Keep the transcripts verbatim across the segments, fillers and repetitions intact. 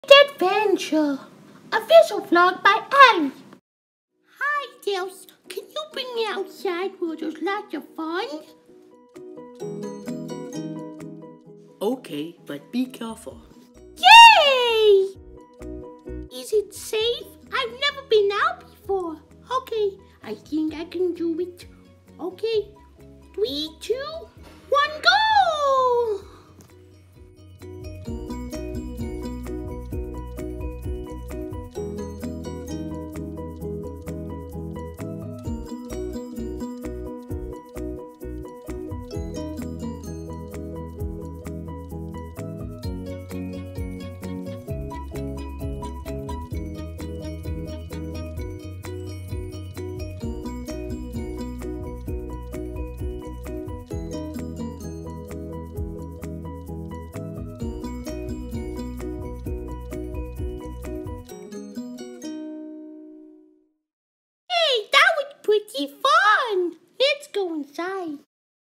Adventure, official vlog by Aly. Hi, Dels. Can you bring me outside where there's lots of fun? Okay, but be careful. Yay! Is it safe? I've never been out before. Okay, I think I can do it. Okay, three, two, one, go! Pretty fun! Let's go inside.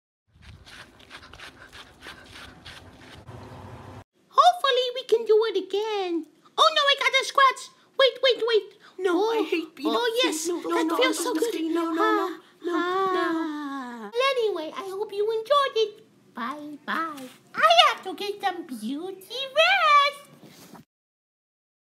Hopefully we can do it again. Oh no, I got a scratch. Wait, wait, wait. No, oh, I hate being Oh yes, no, no, that no, feels no, so no, good. No, no, no, no, ah. no. Well, anyway, I hope you enjoyed it. Bye, bye. I have to get some beauty